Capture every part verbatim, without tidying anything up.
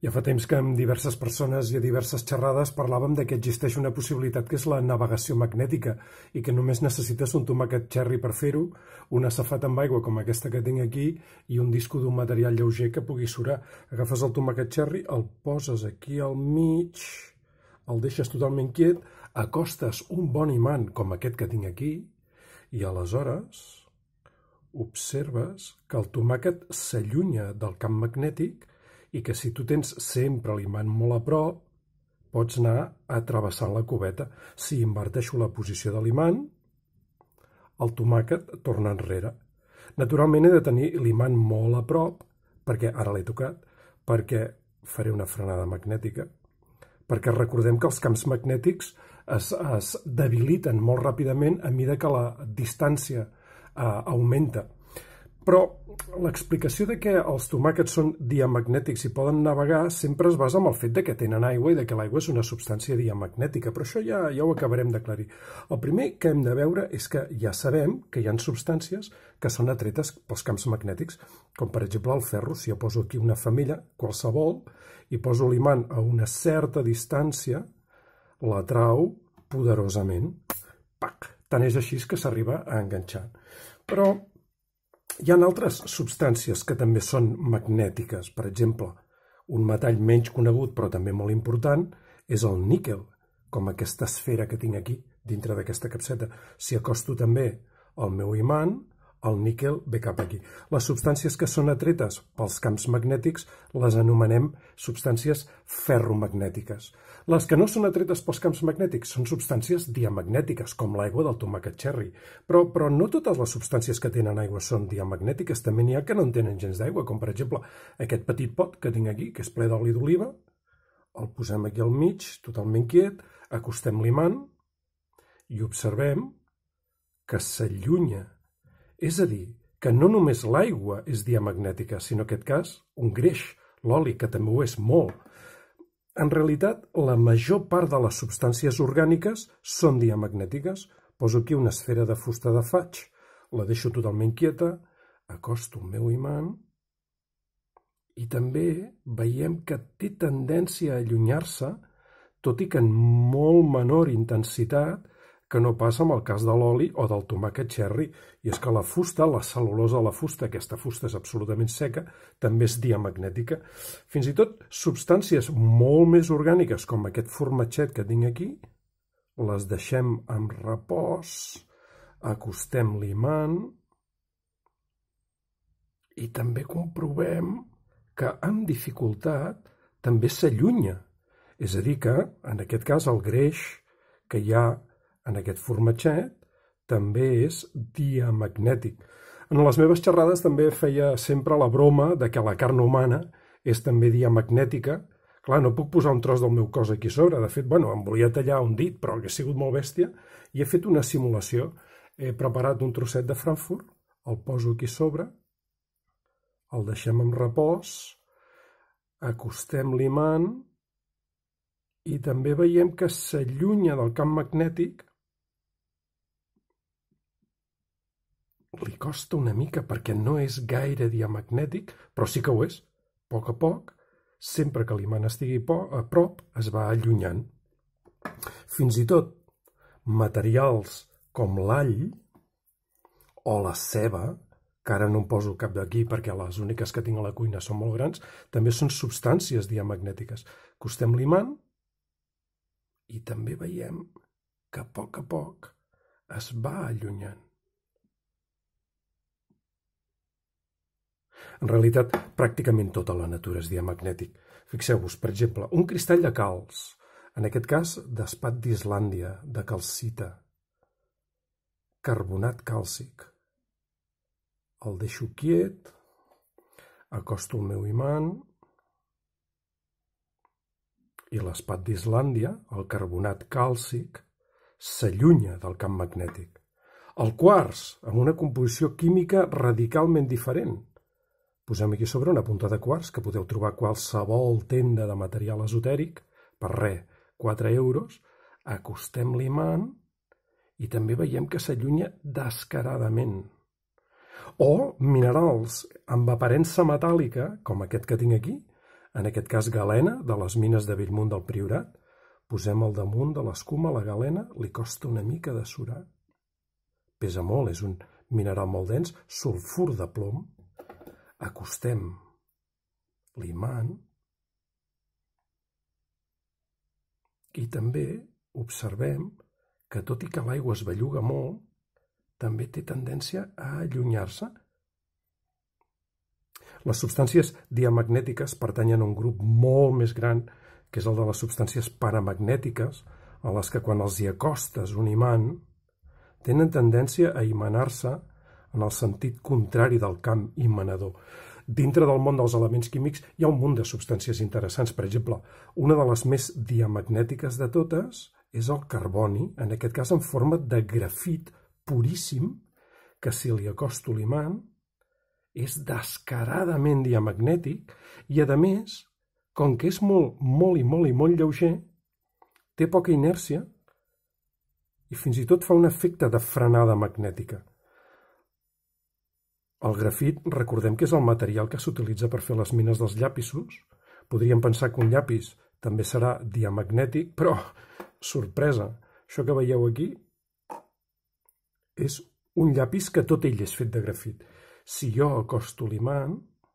Ja fa temps que amb diverses persones i a diverses xerrades parlàvem de que existeix una possibilitat que és la navegació magnètica i que només necessites un tomàquet cherry per fer-ho, una safata amb aigua com aquesta que tinc aquí i un disco d'un material lleuger que pugui surar. Agafes el tomàquet cherry, el poses aquí al mig, el deixes totalment quiet, acostes un bon imant com aquest que tinc aquí i aleshores observes que el tomàquet s'allunya del camp magnètic i que si tu tens sempre l'imant molt a prop, pots anar travessant la cubeta. Si inverteixo la posició de l'imant, el tomàquet torna enrere. Naturalment he de tenir l'imant molt a prop, perquè ara l'he tocat, perquè faré una frenada magnètica, perquè recordem que els camps magnètics es, es debiliten molt ràpidament a mesura que la distància eh, augmenta. Però l'explicació de que els tomàquets són diamagnètics i poden navegar sempre es basa en el fet de que tenen aigua i de que l'aigua és una substància diamagnètica, però això ja, ja ho acabarem d'aclarir. El primer que hem de veure és que ja sabem que hi ha substàncies que són atretes pels camps magnètics, com per exemple el ferro. Si jo poso aquí una femella, qualsevol, i poso l'imant a una certa distància, l'atrau poderosament. Pac! Tant és així que s'arriba a enganxar. Però hi ha altres substàncies que també són magnètiques. Per exemple, un metall menys conegut però també molt important és el níquel, com aquesta esfera que tinc aquí dintre d'aquesta capseta. Si acosto també el meu imant, el níquel ve cap aquí. Les substàncies que són atretes pels camps magnètics les anomenem substàncies ferromagnètiques. Les que no són atretes pels camps magnètics són substàncies diamagnètiques, com l'aigua del tomàquet cherry. Però, però no totes les substàncies que tenen aigua són diamagnètiques. També n'hi ha que no en tenen gens d'aigua, com per exemple aquest petit pot que tinc aquí, que és ple d'oli d'oliva. El posem aquí al mig, totalment quiet, acostem l'imant i observem que s'allunya. És a dir, que no només l'aigua és diamagnètica, sinó en aquest cas un greix, l'oli, que també ho és molt. En realitat, la major part de les substàncies orgàniques són diamagnètiques. Poso aquí una esfera de fusta de faig, la deixo totalment quieta, acosto el meu imant i també veiem que té tendència a allunyar-se, tot i que en molt menor intensitat que no passa amb el cas de l'oli o del tomàquet cherry. I és que la fusta, la cel·lulosa de la fusta, aquesta fusta és absolutament seca, també és diamagnètica. Fins i tot substàncies molt més orgàniques, com aquest formatget que tinc aquí, les deixem en repòs, acostem l'imant i també comprovem que amb dificultat també s'allunya. És a dir que, en aquest cas, el greix que hi ha en aquest formatget també és diamagnètic. En les meves xerrades també feia sempre la broma de que la carn humana és també diamagnètica. Clar, no puc posar un tros del meu cos aquí sobre. De fet, bueno, em volia tallar un dit, però hauria sigut molt bèstia, i he fet una simulació. He preparat un trosset de Frankfurt, el poso aquí sobre, el deixem en repòs, acostem l'imant i també veiem que s'allunya del camp magnètic. Li costa una mica perquè no és gaire diamagnètic, però sí que ho és. A poc a poc, sempre que l'imant estigui a prop, es va allunyant. Fins i tot materials com l'all o la ceba, que ara no em poso cap d'aquí perquè les úniques que tinc a la cuina són molt grans, també són substàncies diamagnètiques. Acostem l'imant i també veiem que a poc a poc es va allunyant. En realitat, pràcticament tota la natura és diamagnètic. Fixeu-vos, per exemple, un cristall de calç, en aquest cas d'espat d'Islàndia, de calcita, carbonat càlcic. El deixo quiet, acosto el meu imant i l'espat d'Islàndia, el carbonat càlcic, s'allunya del camp magnètic. El quars, amb una composició química radicalment diferent. Posem aquí sobre una punta de quars, que podeu trobar a qualsevol tenda de material esotèric, per res, quatre euros, acostem l'imant i també veiem que s'allunya descaradament. O minerals amb aparença metàl·lica, com aquest que tinc aquí, en aquest cas galena, de les mines de Bellmunt del Priorat. Posem al damunt de l'escuma la galena, li costa una mica de surar. Pesa molt, és un mineral molt dens, sulfur de plom. Acostem l'imant i també observem que, tot i que l'aigua es belluga molt, també té tendència a allunyar-se. Les substàncies diamagnètiques pertanyen a un grup molt més gran, que és el de les substàncies paramagnètiques, a les que quan els hi acostes un imant, tenen tendència a imanar-se en el sentit contrari del camp imanador. Dintre del món dels elements químics hi ha un munt de substàncies interessants. Per exemple, una de les més diamagnètiques de totes és el carboni, en aquest cas en forma de grafit puríssim, que si li acosto l'imant és descaradament diamagnètic i, a més, com que és molt, molt i molt i molt lleuger, té poca inèrcia i fins i tot fa un efecte de frenada magnètica. El grafit, recordem que és el material que s'utilitza per fer les mines dels llapisos. Podríem pensar que un llapis també serà diamagnètic, però, sorpresa, això que veieu aquí és un llapis que tot ell és fet de grafit. Si jo acosto l'imant,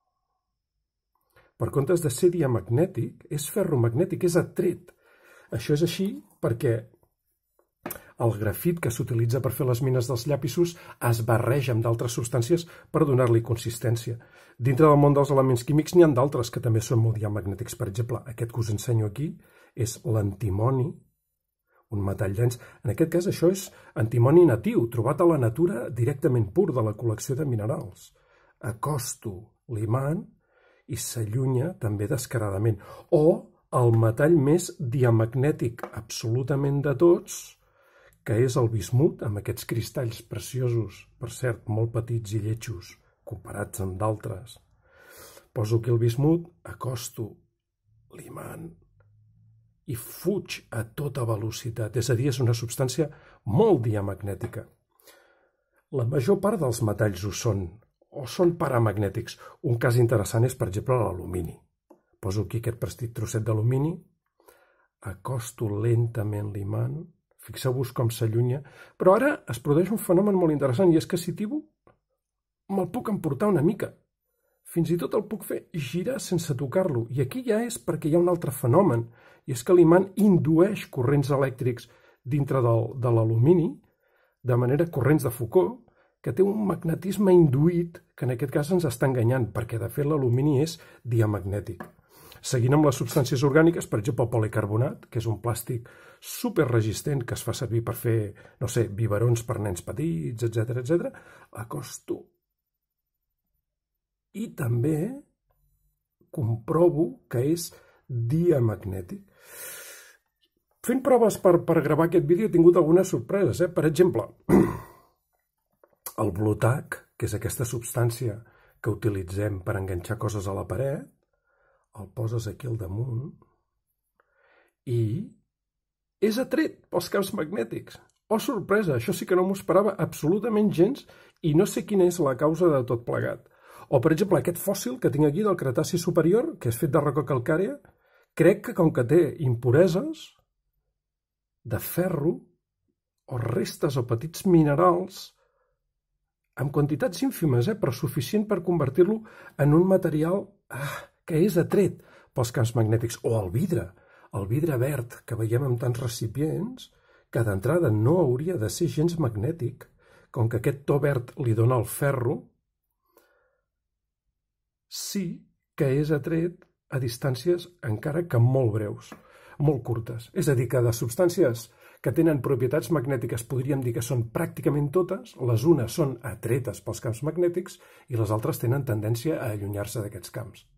per comptes de ser diamagnètic, és ferromagnètic, és atret. Això és així perquè el grafit que s'utilitza per fer les mines dels llapisos es barreja amb d'altres substàncies per donar-li consistència. Dintre del món dels elements químics n'hi ha d'altres que també són molt diamagnètics. Per exemple, aquest que us ensenyo aquí és l'antimoni, un metall dens. En aquest cas això és antimoni natiu, trobat a la natura directament pur de la col·lecció de minerals. Acosto l'imant i s'allunya també descaradament. O el metall més diamagnètic absolutament de tots, que és el bismut, amb aquests cristalls preciosos, per cert, molt petits i lletjos, comparats amb d'altres. Poso aquí el bismut, acosto l'imant i fuig a tota velocitat, és a dir, és una substància molt diamagnètica. La major part dels metalls ho són, o són paramagnètics. Un cas interessant és, per exemple, l'alumini. Poso aquí aquest petit trosset d'alumini, acosto lentament l'imant, fixeu-vos com s'allunya, però ara es produeix un fenomen molt interessant, i és que si tibo, me'l puc emportar una mica. Fins i tot el puc fer girar sense tocar-lo, i aquí ja és perquè hi ha un altre fenomen, i és que l'imant indueix corrents elèctrics dintre del, de l'alumini, de manera corrents de Foucault, que té un magnetisme induït que en aquest cas ens està enganyant, perquè de fet l'alumini és diamagnètic. Seguint amb les substàncies orgàniques, per exemple el policarbonat, que és un plàstic superresistent que es fa servir per fer, no sé, biberons per nens petits, etcètera, etcètera, acosto. I també comprovo que és diamagnètic. Fent proves per, per gravar aquest vídeo he tingut algunes sorpreses. Eh? Per exemple, el Blu-Tack, que és aquesta substància que utilitzem per enganxar coses a la paret, el poses aquí al damunt i és atret pels camps magnètics. Oh, sorpresa, això sí que no m'ho esperava absolutament gens i no sé quina és la causa de tot plegat. O, per exemple, aquest fòssil que tinc aquí del Cretaci superior, que és fet de roca calcària, crec que com que té impureses de ferro o restes o petits minerals amb quantitats ínfimes, eh, però suficient per convertir-lo en un material ah, que és atret pels camps magnètics. O el vidre, el vidre verd que veiem en tants recipients, que d'entrada no hauria de ser gens magnètic, com que aquest to verd li dona el ferro, sí que és atret a distàncies encara que molt breus, molt curtes. És a dir, que de substàncies que tenen propietats magnètiques podríem dir que són pràcticament totes, les unes són atretes pels camps magnètics i les altres tenen tendència a allunyar-se d'aquests camps.